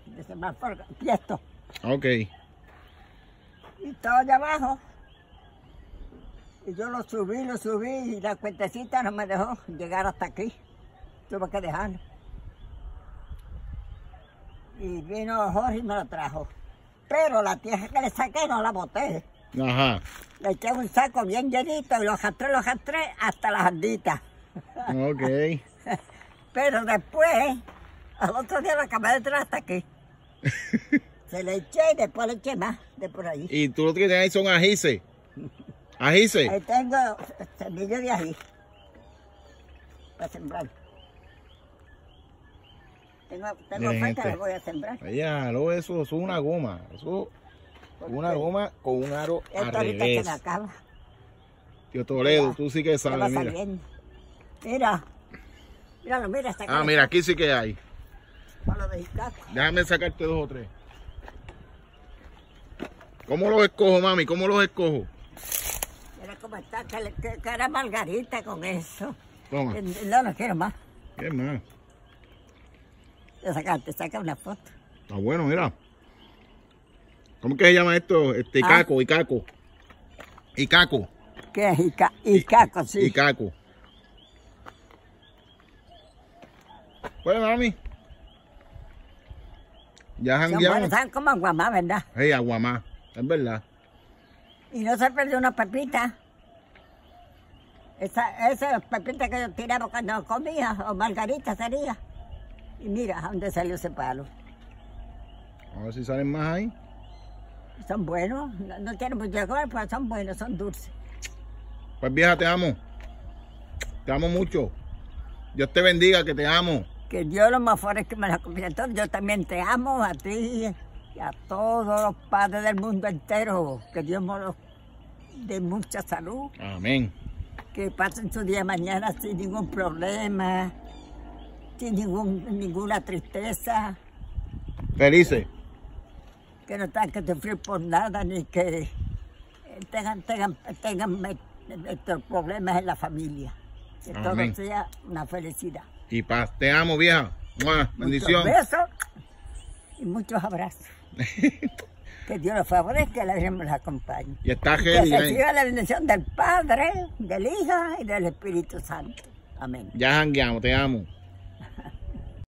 de semáforo, Tiesto. Ok. Y todo allá abajo. Y yo lo subí y la cuentecita no me dejó llegar hasta aquí. Tuve que dejarlo. Y vino Jorge y me lo trajo. Pero la tierra que le saqué no la boté. Ajá. Le eché un saco bien llenito y lo arrastré hasta las anditas. Ok. Pero después, al otro día lo acabé de traer hasta aquí. Se le eché y después le eché más de por ahí. Y tú lo que tienes ahí son ajíes. Ajíes. Ahí tengo semillas de ají para sembrar. Tengo oferta, las voy a sembrar. Allá, eso es una goma. Eso es una goma con un aro al Esto ahorita revés. se me acaba. Tío Toledo, tú sí que Ya va sabes, mira. saliendo. Mira. Míralo, mira. Está Ah, mira, aquí sí que hay. Para lo de Jicaco. Déjame sacarte 2 o 3. ¿Cómo los escojo, mami? ¿Cómo los escojo? Mira cómo está, que era margarita con eso. Toma. No quiero más. ¿Qué más? Te saca una foto. Está bueno, mira. ¿Cómo que se llama esto? Icaco, Icaco. Icaco. ¿Qué es Jicaco? Sí. Icaco. Pues, mami. Ya Son buenos, jangueamos. saben como aguamá, ¿verdad? Hey, aguamá. Es verdad. Y no se perdió una pepita. Esa pepita que yo tiraba cuando comía, o margarita sería. Y mira, ¿a dónde salió ese palo? A ver si salen más ahí. Son buenos, no tienen mucho color, pero son buenos, son dulces. Pues, vieja, te amo. Te amo mucho. Dios te bendiga, que te amo. Que Dios los más fuertes que me la comida. Yo también te amo a ti y a todos los padres del mundo entero. Que Dios me los dé mucha salud. Amén. Que pasen su día mañana sin ningún problema, sin ninguna tristeza. Felices. Que no tengan que sufrir por nada, ni que tengan estos problemas en la familia. Que Amén. todo sea una felicidad. Y paz. Te amo, vieja. ¡Mua! Bendición. Muchos besos y muchos abrazos. Que Dios los favorezca y la Virgen los acompañe. Y está Que heavy. reciba la bendición del Padre, del Hijo y del Espíritu Santo. Amén. Ya jangueamos. Te amo.